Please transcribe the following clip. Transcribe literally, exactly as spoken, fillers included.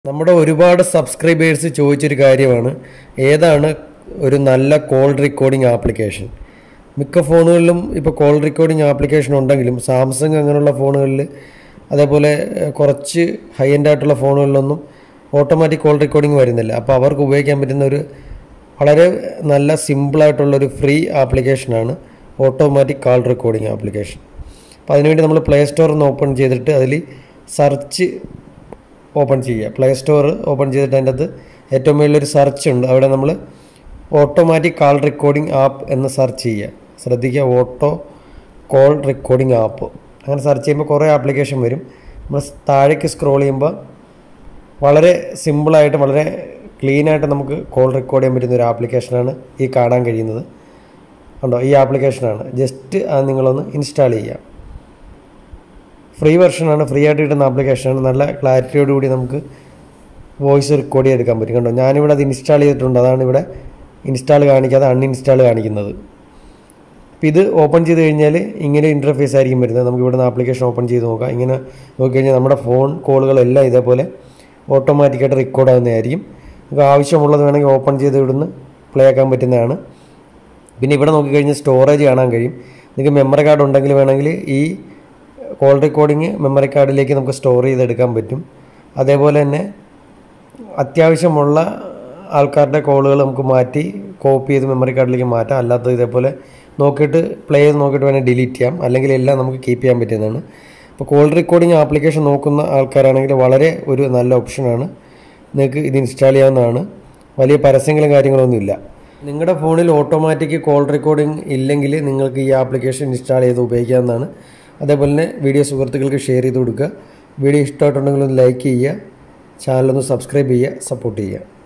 നമ്മുടെ ഒരുപാട് സബ്സ്ക്രൈബേഴ്സ് ചോദിച്ചൊരു കാര്യമാണ് ഏതാണ് ഒരു നല്ല കോൾ റെക്കോർഡിംഗ് ആപ്ലിക്കേഷൻ. മിക്ക ഫോണുകളിലും ഇപ്പോൾ കോൾ റെക്കോർഡിംഗ് ആപ്ലിക്കേഷൻ ഉണ്ടെങ്കിലും സാംസങ് അങ്ങനെയുള്ള ഫോണുകളിൽ അതേപോലെ കുറച്ച് ഹൈ എൻഡ് ആയിട്ടുള്ള ഫോണുകളിലൊന്നും ഓട്ടോമാറ്റിക് കോൾ റെക്കോർഡിംഗ് വരുന്നില്ല. അപ്പോൾ അവർക്ക് ഉപയോഗിക്കാൻ പറ്റുന്ന ഒരു വളരെ നല്ല സിമ്പിളായിട്ടുള്ളൊരു ഫ്രീ ആപ്ലിക്കേഷനാണ് ഓട്ടോമാറ്റിക് കോൾ റെക്കോർഡിംഗ് ആപ്ലിക്കേഷൻ. അപ്പോൾ അതിനുവേണ്ടി നമ്മൾ പ്ലേ സ്റ്റോറിൽ നിന്ന് ഓപ്പൺ ചെയ്തിട്ട് അതിൽ സെർച്ച് ഓപ്പൺ ചെയ്യുക. പ്ലേ സ്റ്റോർ ഓപ്പൺ ചെയ്തിട്ട് അതിൻ്റെ അകത്ത് ഏറ്റവും മുകളിലൊരു സെർച്ച് ഉണ്ട്. അവിടെ നമ്മൾ ഓട്ടോമാറ്റിക് കോൾ റെക്കോർഡിംഗ് ആപ്പ് എന്ന് സെർച്ച് ചെയ്യുക. ശ്രദ്ധിക്കുക, ഓട്ടോ കോൾ റെക്കോർഡിംഗ് ആപ്പ് അങ്ങനെ സെർച്ച് ചെയ്യുമ്പോൾ കുറേ ആപ്ലിക്കേഷൻ വരും. നമ്മൾ താഴേക്ക് സ്ക്രോൾ ചെയ്യുമ്പോൾ വളരെ സിമ്പിളായിട്ട് വളരെ ക്ലീനായിട്ട് നമുക്ക് കോൾ റെക്കോർഡ് ചെയ്യാൻ പറ്റുന്ന ഒരു ആപ്ലിക്കേഷനാണ് ഈ കാണാൻ കഴിയുന്നത്. ഉണ്ടോ, ഈ ആപ്ലിക്കേഷനാണ്. ജസ്റ്റ് അത് നിങ്ങളൊന്ന് ഇൻസ്റ്റാൾ ചെയ്യുക. ഫ്രീ വെർഷനാണ്, ഫ്രീ ആയിട്ട് കിട്ടുന്ന ആപ്ലിക്കേഷനാണ്. നല്ല ക്ലാരിറ്റിയോടുകൂടി നമുക്ക് വോയിസ് റെക്കോർഡ് ചെയ്തെടുക്കാൻ പറ്റും. കണ്ടോ, ഞാനിവിടെ അത് ഇൻസ്റ്റാൾ ചെയ്തിട്ടുണ്ട്. അതാണ് ഇവിടെ ഇൻസ്റ്റാൾ കാണിക്കാതെ അൺഇൻസ്റ്റാൾ കാണിക്കുന്നത്. അപ്പോൾ ഇത് ഓപ്പൺ ചെയ്ത് കഴിഞ്ഞാൽ ഇങ്ങനെ ഇൻ്റർഫേസ് ആയിരിക്കും വരുന്നത്. നമുക്ക് ഇവിടെ നിന്ന് ആപ്ലിക്കേഷൻ ഓപ്പൺ ചെയ്ത് നോക്കാം. ഇങ്ങനെ നോക്കിക്കഴിഞ്ഞാൽ നമ്മുടെ ഫോൺ കോളുകളെല്ലാം ഇതേപോലെ ഓട്ടോമാറ്റിക്കായിട്ട് റെക്കോർഡ് ആകുന്നതായിരിക്കും. നമുക്ക് ആവശ്യമുള്ളത് വേണമെങ്കിൽ ഓപ്പൺ ചെയ്ത് ഇവിടുന്ന് പ്ലേ ആക്കാൻ പറ്റുന്നതാണ്. പിന്നെ ഇവിടെ നോക്കിക്കഴിഞ്ഞാൽ സ്റ്റോറേജ് കാണാൻ കഴിയും. നിങ്ങൾക്ക് മെമ്മറി കാർഡ് ഉണ്ടെങ്കിൽ വേണമെങ്കിൽ ഈ കോൾ റെക്കോർഡിങ് മെമ്മറി കാർഡിലേക്ക് നമുക്ക് സ്റ്റോർ ചെയ്തെടുക്കാൻ പറ്റും. അതേപോലെ തന്നെ അത്യാവശ്യമുള്ള ആൾക്കാരുടെ കോളുകൾ നമുക്ക് മാറ്റി കോപ്പി ചെയ്ത് മെമ്മറി കാർഡിലേക്ക് മാറ്റാം. അല്ലാത്തത് ഇതേപോലെ നോക്കിയിട്ട് പ്ലേ ചെയ്ത് നോക്കിയിട്ട് വേണമെങ്കിൽ ഡിലീറ്റ് ചെയ്യാം. അല്ലെങ്കിൽ എല്ലാം നമുക്ക് കീപ്പ് ചെയ്യാൻ പറ്റുന്നതാണ്. അപ്പോൾ കോൾ റെക്കോർഡിംഗ് ആപ്ലിക്കേഷൻ നോക്കുന്ന ആൾക്കാരാണെങ്കിൽ വളരെ ഒരു നല്ല ഓപ്ഷനാണ്. നിങ്ങൾക്ക് ഇത് ഇൻസ്റ്റാൾ ചെയ്യാവുന്നതാണ്. വലിയ പരസ്യങ്ങളും കാര്യങ്ങളൊന്നും ഇല്ല. നിങ്ങളുടെ ഫോണിൽ ഓട്ടോമാറ്റിക് കോൾ റെക്കോർഡിംഗ് ഇല്ലെങ്കിൽ നിങ്ങൾക്ക് ഈ ആപ്ലിക്കേഷൻ ഇൻസ്റ്റാൾ ചെയ്ത് ഉപയോഗിക്കാവുന്നതാണ്. അതേപോലെ തന്നെ വീഡിയോ സുഹൃത്തുക്കൾക്ക് ഷെയർ ചെയ്ത് കൊടുക്കുക. വീഡിയോ ഇഷ്ടമായിട്ടുണ്ടെങ്കിൽ ഒന്ന് ലൈക്ക് ചെയ്യുക, ചാനലൊന്ന് സബ്സ്ക്രൈബ് ചെയ്യുക, സപ്പോർട്ട് ചെയ്യുക.